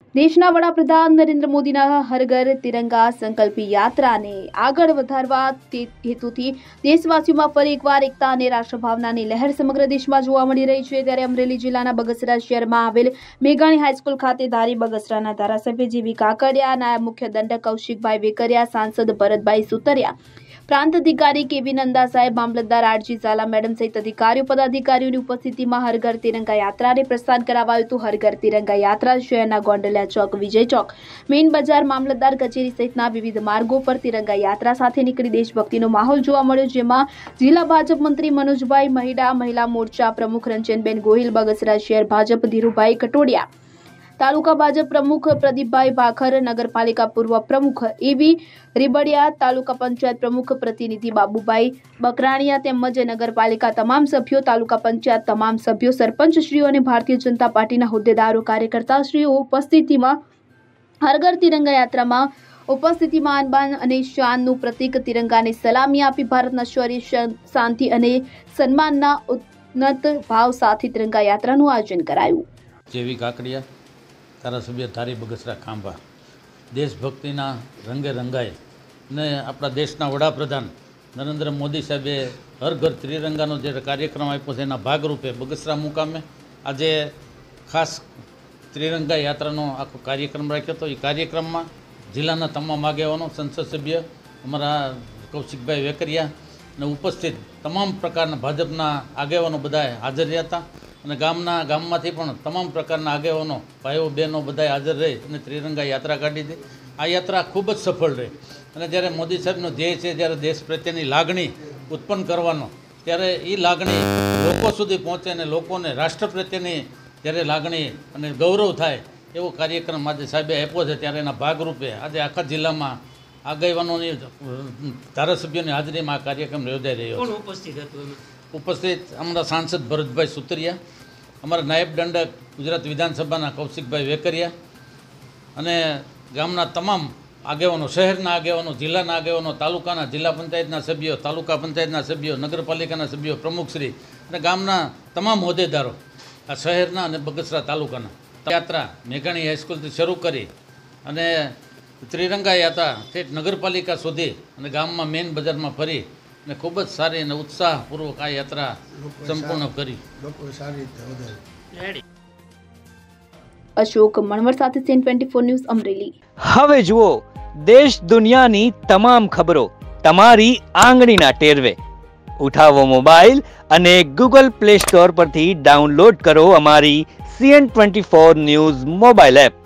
દેશના વડાપ્રધાન નરેન્દ્ર મોદીના હર ઘર તિરંગા સંકલ્પ યાત્રાને આગળ વધારવા હેતુથી દેશવાસીઓમાં ફરી એકવાર એકતા અને રાષ્ટ્રભાવનાની લહેર સમગ્ર દેશમાં જોવા મળી રહી છે। ત્યારે અમરેલી જિલ્લાના બગસરા શહેરમાં આવેલ મેઘાણી હાઈસ્કૂલ ખાતે ધારી બગસરાના ધારાસભ્ય જીવી કાકડિયા, નાયબ મુખ્ય દંડક કૌશિકભાઈ વેકરિયા, સાંસદ ભરતભાઈ સુતરિયા, प्रांत अधिकारी केवी नंदा साहेब, मामलतदार आरजी ઝાલા मैडम सहित अधिकारियों पदाधिकारियों उपस्थिति में हर घर तिरंगा यात्रा ने प्रस्थान करावाયું હતું। हर घर तिरंगा यात्रा शहरना गोंडलिया चौक, विजय चौक, मेन बजार, मामलतदार कचेरी सहितना विविध मार्गों पर तिरंगा यात्रा સાથે નીકળી દેશભક્તિનો માહોલ જોવા મળ્યો, જેમાં જિલ્લા ભાજપ મંત્રી મનોજભાઈ મહિડા, મહિલા મોરચા પ્રમુખ રંજનબેન ગોહિલ, બગસરા શહેર ભાજપ ધીરુભાઈ કટોડિયા, तालुका भाजप प्रमुख प्रदीपभाई भाखर, नगरपालिका पूर्व प्रमुख एवी રીબડિયા, तालुका पंचायत प्रमुख प्रतिनिधि बाबूभाई बकराणिया તેમજ नगरपालिका तमाम सभ्यों, तालुका पंचायत तमाम सभ्यों, सरपंचश्रीओ અને भारतीय जनता पार्टीना હોદ્દેદારો, કાર્યકર્તાશ્રીઓ ઉપસ્થિતિમાં હર ઘર તિરંગા યાત્રામાં ઉપસ્થિતિમાં આનબાન અને શાનનું પ્રતીક તિરંગાને સલામી આપી ભારતના શૌર્ય, શાંતિ અને સન્માનના ઉન્નત ભાવ સાથે તિરંગા યાત્રાનું આયોજન કરાયું। જેવી કાકડિયા, ધારાસભ્ય ધારી બગસરા ખાંભા, દેશભક્તિના રંગે રંગાય ને આપણા દેશના વડાપ્રધાન નરેન્દ્ર મોદી સાહેબે હર ઘર ત્રિરંગાનો જે કાર્યક્રમ આપ્યો છે એના ભાગરૂપે બગસરા મુકામે આજે ખાસ ત્રિરંગા યાત્રાનો આખો કાર્યક્રમ રાખ્યો હતો। એ કાર્યક્રમમાં જિલ્લાના તમામ આગેવાનો, સંસદ સભ્ય અમારા કૌશિકભાઈ વેકરિયા ને ઉપસ્થિત તમામ પ્રકારના ભાજપના આગેવાનો બધા હાજર રહ્યા હતા અને ગામમાંથી પણ તમામ પ્રકારના આગેવાનો, ભાઈઓ બહેનો બધા હાજર રહી અને ત્રિરંગા યાત્રા કાઢી હતી। આ યાત્રા ખૂબ જ સફળ રહી અને જ્યારે મોદી સાહેબનો ધ્યેય છે જ્યારે દેશ પ્રત્યેની લાગણી ઉત્પન્ન કરવાનો, ત્યારે એ લાગણી લોકો સુધી પહોંચે અને લોકોને રાષ્ટ્ર પ્રત્યેની જ્યારે લાગણી અને ગૌરવ થાય એવો કાર્યક્રમ આજે સાહેબે આપ્યો છે। ત્યારે એના ભાગરૂપે આજે આખા જિલ્લામાં આગેવાનોની, ધારાસભ્યોની હાજરીમાં આ કાર્યક્રમ યોજાઈ રહ્યો છે। ઉપસ્થિત અમારા સાંસદ ભરતભાઈ સુતરિયા, અમારા નાયબ દંડક ગુજરાત વિધાનસભાના કૌશિકભાઈ વેકરિયા અને ગામના તમામ આગેવાનો, શહેરના આગેવાનો, જિલ્લાના આગેવાનો, તાલુકાના, જિલ્લા પંચાયતના સભ્યો, તાલુકા પંચાયતના સભ્યો, નગરપાલિકાના સભ્યો, પ્રમુખશ્રી અને ગામના તમામ હોદ્દેદારો, આ શહેરના અને બગસરા તાલુકાના યાત્રા મેઘાણી હાઈસ્કૂલથી શરૂ કરી અને ત્રિરંગા યાત્રા ઠેઠ નગરપાલિકા સુધી અને ગામમાં મેન બજારમાં ફરી અને ખૂબ જ સારી અને ઉત્સાહપૂર્વક આ યાત્રા સંપૂર્ણ કરી। અશોક મણવર સાથે સીએન 24 ન્યૂઝ અમરેલી। હવે જુઓ દેશ દુનિયાની તમામ ખબરો તમારી આંગળીના ટેરવે। ઉઠાવો મોબાઈલ અને ગૂગલ પ્લે સ્ટોર પરથી ડાઉનલોડ કરો અમારી સીએન 24 ન્યૂઝ મોબાઈલ એપ।